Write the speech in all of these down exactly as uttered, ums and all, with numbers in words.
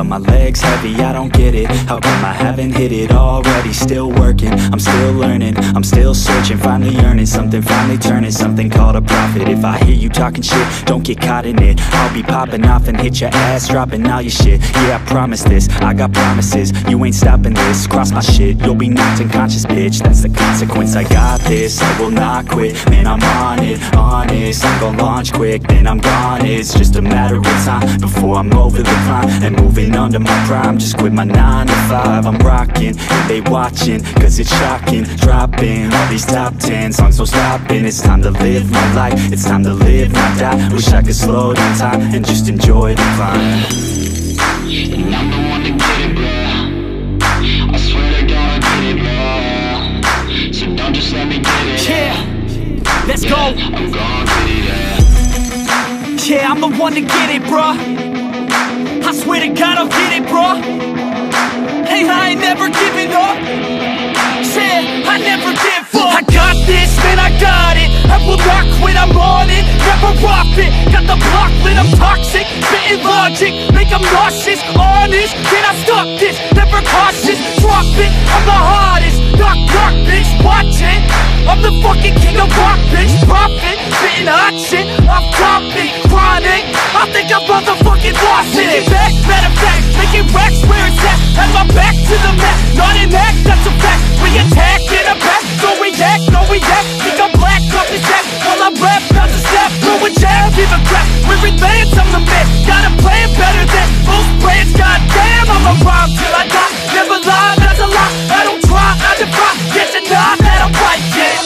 my legs heavy, I don't get it. How come I haven't hit it already? Still working, I'm still learning, I'm still searching, finally earning something, finally turning something called a profit. If I hear you talking shit, don't get caught in it. I'll be popping off and hit your ass, dropping all your shit. Yeah, I promise this, I got promises, you ain't stopping this. Cross my shit, you'll be knocked unconscious, bitch. That's the consequence, I got this, I will not quit. Man, I'm on it, honest, I'm gon' launch quick, then I'm gone. It's just a matter of time before I'm over the climb and moving under my prime. Just quit my nine to five, I'm rocking, and they watching, cause it's shocking. Dropping all these top ten songs, no stopping. It's time to live my life, it's time to live, not die. Wish I could slow down time and just enjoy the climb. And I'm the one to get it, bro. I swear to God I get it, bro. So don't just let me get it. Yeah, let's yeah, go. I'm gon' get it, yeah. Yeah, I'm the one to get it, bro. I swear to God I'll get it, bro. Hey, I ain't never giving up. Yeah, I never give up. I got this, man, I got it. I will not quit, I'm on it. Never off it. Got the block lit, I'm toxic. Spitting logic, make them nauseous. Honest, can I stop this? Never cautious, drop it. I'm the hottest. Knock, knock, bitch, watch it. I'm the fucking king of rock, bitch. Profit, spitting hot shit. I'm topic, chronic. I think I'm motherfucking lost it. Get back, matter of fact, making racks where it's at. Have my back to the mat, not an act, that's a fact. We attack in a back, no react, no react. Think I'm black, off his back, while I rap, not to step. Throw a jab, give a crap. We're advanced, I'm the man. Gotta play it better than most brands. Goddamn, I'm a rhyme till I die. Never lie, that's a lie. I don't try, I defy. Get to nod that I'm right, yeah.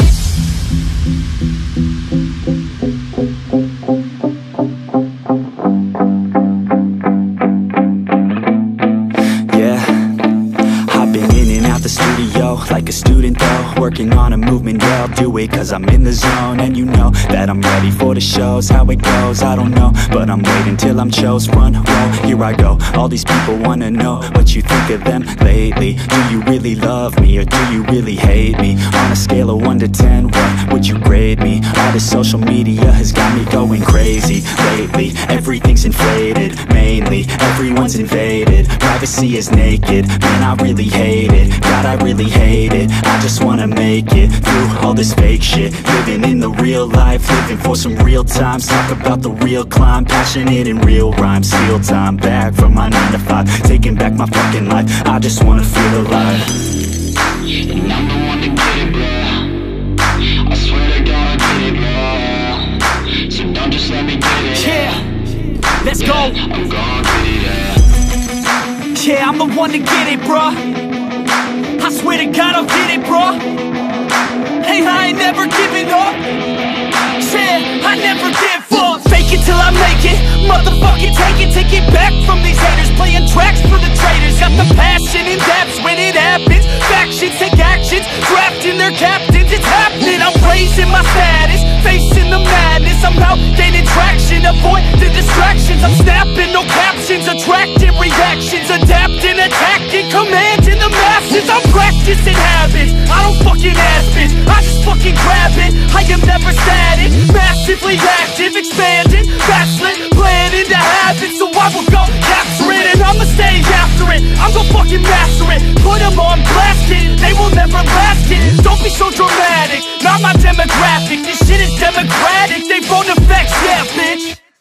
The studio, like a student though, working on a movement, yeah, I'll do it cause I'm in the zone. And you know that I'm ready for the shows. How it goes, I don't know, but I'm waiting till I'm chose. Front row, here I go. All these people wanna know what you think of them lately. Do you really love me, or do you really hate me? On a scale of one to ten, what would you grade me? All this social media has got me going crazy lately. Everything's inflated, mainly everyone's invaded. Privacy is naked, man, I really hate it. God, I really hate it. I just wanna make it through all this fake shit. Living in the real life, living for some real times. Talk about the real climb, passionate in real rhymes. Steal time back from my nine to five, taking back my fucking life. I just wanna feel alive. And I'm the one to get it, bro. I swear to God I get it, bro. So don't just let me get it. Yeah, let's yeah, go. I'm gon' get it, yeah. Yeah, I'm the one to get it, bro. I swear to God I'll get it, bro. Hey, I ain't never giving up. Yeah, I never give up. Fake it till I make it. Motherfucking take it, take it back from these haters. Playing tracks for the traitors. Got the passion in depths when it happens. Factions take actions, drafting their captains. It's happening, I'm raising my status, facing the madness. I'm out gaining traction, avoid the distractions. I'm snapping, no captions, attracting reactions. Adapting, attacking, commanding the masses. I'm practicing habits, I don't fucking ask bitch, I just fucking grab it. I am never static, massively active, expanding, backslid, planning to have it. So I will go capture it, and I'ma stay after it. I'm gon' fucking master it, put them on blast it. They will never last it, don't be so dramatic. Not my demographic, this shit is democratic. They vote NEFFEX, yeah bitch.